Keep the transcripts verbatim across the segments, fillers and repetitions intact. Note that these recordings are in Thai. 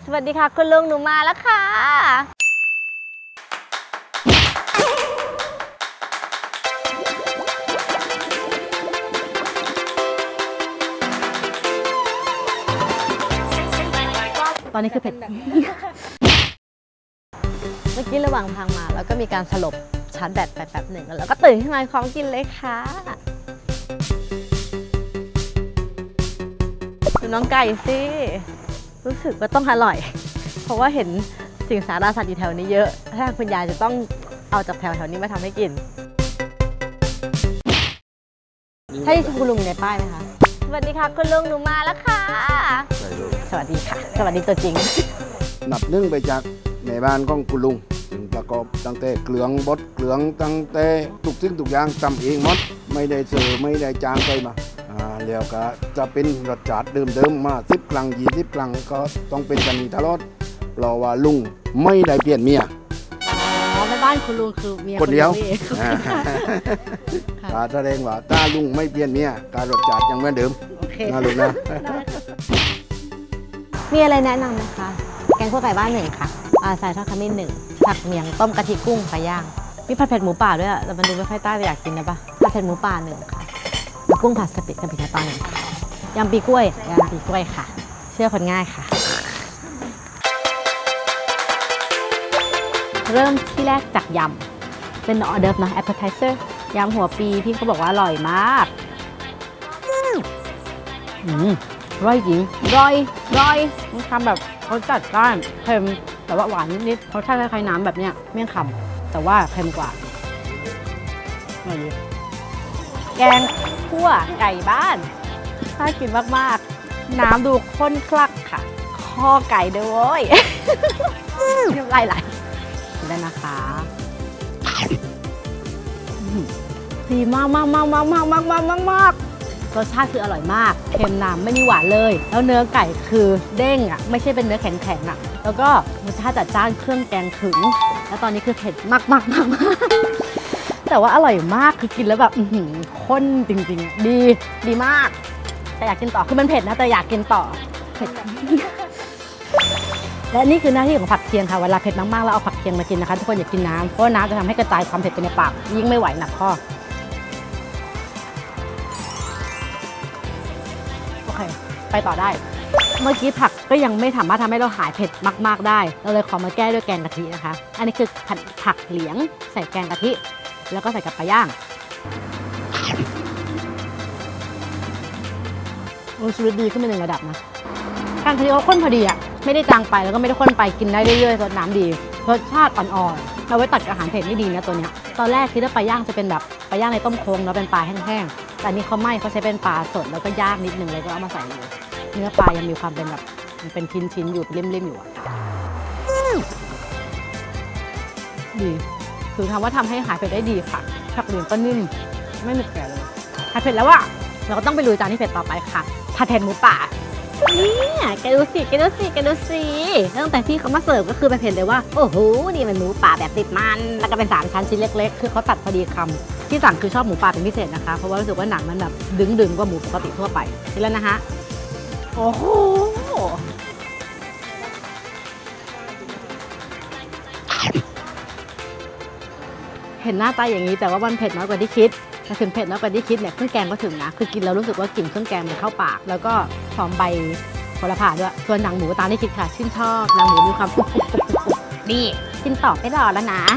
วัสดีค่ะคุณลุงหนูมาแล้วค่ะตอนนี้คือเผ็ดเมื่อกี้ระหว่างทางมาแล้วก็มีการสลบชาร์จแบตไปแป๊บหนึ่งแล้วก็ตื่นขึ้นมาของกินเลยค่ะดูน้องไก่สิรู้สึกว่าต้องอร่อยเพราะว่าเห็นสิ่งสาราสัตว์อยู่แถวนี้เยอะถ้าคุณยายจะต้องเอาจากแถวแถวนี้มาทำให้กินใช่คุณลุงในป้ายไหมคะสวัสดีค่ะคุณลุงหนูมาแล้วค่ะสวัสดีค่ะสวัสดีตัวจริงนับนึ่งไปจากในบ้านของคุณลุงซึ่งประกอบตั้งแต่เกลืองบดเกลืองตั้งแต่ทุกสิ่งทุกอย่างทำเองหมดไม่ได้เสิร์ฟไม่ได้จ้างไปมาแล้วก็จะเป็นรสชาติเดิมๆมาสิบครั้งยี่สิบครั้งก็ต้องเป็นกันนี้ตลอดเพราะว่าลุงไม่ได้เปลี่ยนเมียอ๋อในบ้านคุณลุงคือเมียคนเดียวการแสดงว่าถ้าลุงไม่เปลี่ยนเมียการรสชาติยังเหมือนเดิมนะลุงนะมีอะไรแนะนำไหมคะแกงคั่วไก่บ้านหนึ่งค่ะใส่ทอดขมิ้นหนึ่งผักเมียงต้มกะทิกุ้งปลาย่างมีผัดเผ็ดหมูป่าด้วยอะแต่มันดูไม่ค่อยต้าแต่อยากกินนะปะผัดเผ็ดหมูป่าหนึ่งค่ะกุ้งผัดสปิดกะปิกระตอนหนึ่งยำปีกล้วยยำปีกล้วยค่ะเชื่อคนง่ายค่ะเริ่มที่แรกจากยำเป็นออเดิร์ฟนะ appetizer ยำหัวปีพี่เขาบอกว่าอร่อยมากอืมร่อยจริงร่อยร่อยมันทำแบบเขาจัดก้านเค็มแต่ว่าหวานนิดๆเขาใช้คล้ายๆน้ำแบบเนี้ยเมี่ยงคำแต่ว่าเค็มกว่าอร่อยดีแกงคั่วไก่บ้านน่ากินมากๆน้ำดูข้นคลักค่ะข้อไก่ด้วยน้ำลายไหลได้นะคะดีมากมากมากมากมากมากมากมากมากรสชาติคืออร่อยมากเค็มน้ำไม่มีหวานเลยแล้วเนื้อไก่คือเด้งอ่ะไม่ใช่เป็นเนื้อแข็งๆอ่ะแล้วก็รสชาติจัดจ้านเครื่องแกงถึงแล้วตอนนี้คือเผ็ดมากมากมากมากแต่ว่าอร่อยมากคือกินแล้วแบบข้นจริงๆดีดีมากแต่อยากกินต่อคือมันเผ็ดนะแต่อยากกินต่อเผ็ดและนี่คือหน้าที่ของผักเคียงค่ะเวลาเผ็ดมากๆแล้วเอาผักเคียงมากินนะคะทุกคนอย่ากินน้ำเพราะน้ำจะทำให้กระจายความเผ็ดไปในปากยิ่งไม่ไหวหนักข้อโอเคไปต่อได้เมื่อกี้ผักก็ยังไม่สามารถทำให้เราหายเผ็ดมากๆได้เราเลยขอมาแก้ด้วยแกงกะทินะคะอันนี้คือผักเหลียงใส่แกงกะทิแล้วก็ใส่กับปลาย่างชีวิตดีขึ้นไปหนึ่งระดับนะแกงกะทิเขาข้นพอดีอ่ะไม่ได้จางไปแล้วก็ไม่ได้ข้นไปกินได้เรื่อยๆรสน้ำดีรสชาติอ่อนๆเราไว้ตัดกับอาหารเผ็ดนี่ดีนะตัวเนี้ยตอนแรกคิดว่าปลาย่างจะเป็นแบบปลาย่างในต้มโค้งแล้วเป็นปลาแห้งๆแต่อันนี้เขาไม่เขาใช้เป็นปลาสดแล้วก็ย่างนิดนึงเลยก็เอามาใส่เลยเนื้อปลายังมีความเป็นแบบมันเป็นชิ้นๆอยู่ริมๆอยู่อ่ะดีคือทำว่าทำให้หายเผ็ดได้ดีค่ะผักเหลียงก็นิ่มไม่เหน็ดแก่เลยหายเผ็ดแล้วอะเราก็ต้องไปลุยจานที่เผ็ดต่อไปค่ะผัดเผ็ดหมูป่านี่แกดูสิแกดูสิแกดูสิตั้งแต่ที่เขามาเสิร์ฟก็คือไปเห็นเลยว่าโอ้โหนี่มันหมูป่าแบบติดมันแล้วก็เป็นสามชั้นชิ้นเล็กๆคือเขาตัดพอดีคำที่สั่งคือชอบหมูป่าเป็นพิเศษนะคะเพราะว่ารู้สึกว่าหนังมันแบบดึงๆกว่าหมูปกติทั่วไปทีแล้วนะฮะโอ้โหเห็นหน้าตาอย่างนี้แต่ว่ามันเผ็ดน้อยกว่าที่คิดถ้าถึงเผ็ดน้อยกว่าที่คิดเนี่ยเครื่องแกงก็ถึงนะคือกินแล้วรู้สึกว่ากลิ่นเครื่องแกงมันเข้าปากแล้วก็หอมใบโหระพาด้วยส่วนหนังหมูตามที่คิดค่ะชื่นชอบหนังหมูมีความกรุบกรุบกรุบกรุบนี่กินต่อไม่รอแล้วนะ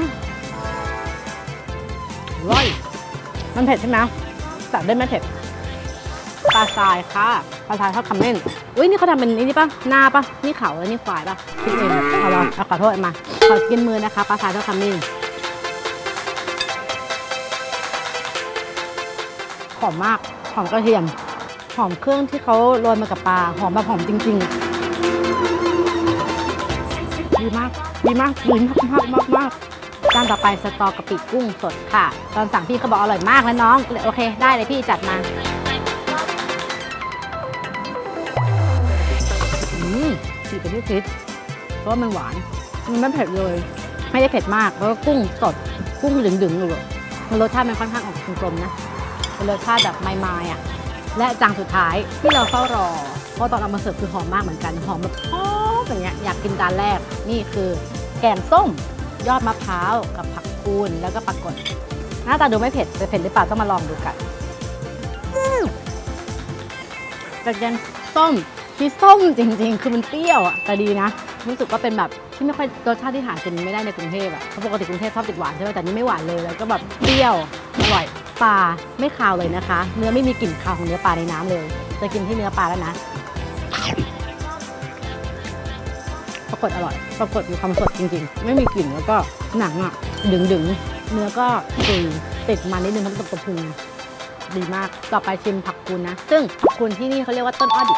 ร่อยมันเผ็ดใช่ไหมแต่ได้ไม่เผ็ดปลาทรายค่ะปลาทรายทอดขมิ้นอุ้ยนี่เขาทำเป็นนี่ป่ะหน้าป่ะนี่เขาแล้วนี่ควายป่ะคิดเองเอาละเอาขอโทษมาขอกินมือนะคะปลาทรายทอดขมิ้นหอมมากหอมกระเทียมหอมเครื่องที่เขาโรยมากับปลาหอมแบบหอมจริงๆดีมากดีมากดีมากมากมากมากจานต่อไปสตอกะปิกุ้งสดค่ะตอนสั่งพี่เขาบอกอร่อยมากแล้วน้องโอเคได้เลยพี่จัดมาอืมสีเป็นที่คิดเพราะมันหวานมันไม่เผ็ดเลยไม่ได้เผ็ดมากแล้วก็กุ้งสดกุ้งดึงๆอยู่มันรสชาติมันค่อนข้างออกกลมๆนะเป็นรสชาติแบบไม้ๆอ่ะและจานสุดท้ายที่เราเฝ้ารอเพราะตอนเอามาเสิร์ฟคือหอมมากเหมือนกันหอมแบบหอมอย่างเงี้ยอยากกินจานแรกนี่คือแกงส้มยอดมะพร้าวกับผักกูนแล้วก็ปลากดหน้าตาดูไม่เผ็ดแต่เผ็ดหรือเปล่าต้องมาลองดูกันแต่แกงส้มที่ส้มจริงๆคือมันเปรี้ยวอ่ะแต่ดีนะรู้สึกว่าเป็นแบบที่ไม่ค่อยรสชาติที่หากินไม่ได้ในกรุงเทพอ่ะเพราะปกติกรุงเทพชอบติดหวานใช่ไหมแต่นี่ไม่หวานเลยแล้วก็แบบเปรี้ยวอร่อยปลาไม่คาวเลยนะคะเนื้อไม่มีกลิ่นคาวของเนื้อปลาในน้ำเลยจะกินที่เนื้อปลาแล้วนะปรากฏอร่อยปรากฏมีความสดจริงๆไม่มีกลิ่นแล้วก็หนังอ่ะดึงๆเนื้อก็ตุยติดมันนิดนึงทั้งตัวกระพุงดีมากต่อไปชิมผักกูนนะซึ่งผักกูนที่นี่เขาเรียกว่าต้นอ้อดิบ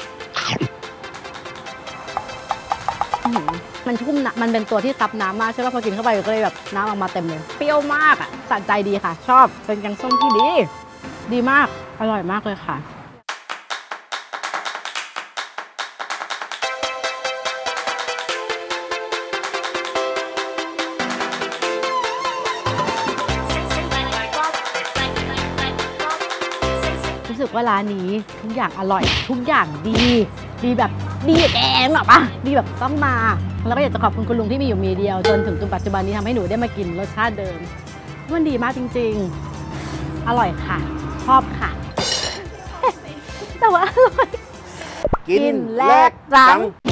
มันชุ่มนะมันเป็นตัวที่ซับน้ำมากใช่ป่ะพอกินเข้าไปก็เลยแบบน้ำออกมาเต็มเลยเปรี้ยวมากอ่ะสะใจดีค่ะชอบเป็นแกงส้มที่ดีดีมากอร่อยมากเลยค่ะรู้สึกว่าร้านนี้ทุกอย่างอร่อยทุกอย่างดีดีแบบดีแกงหรอปะดีแบบต้องมาแล้วก็อยากจะขอบคุณคุณลุงที่มีอยู่มีเดียวจนถึงปัจจุบันนี้ทำให้หนูได้มากินรสชาติเดิมมันดีมากจริงๆอร่อยค่ะชอบค่ะแต่ว่าอร่อยกินแลกตังค์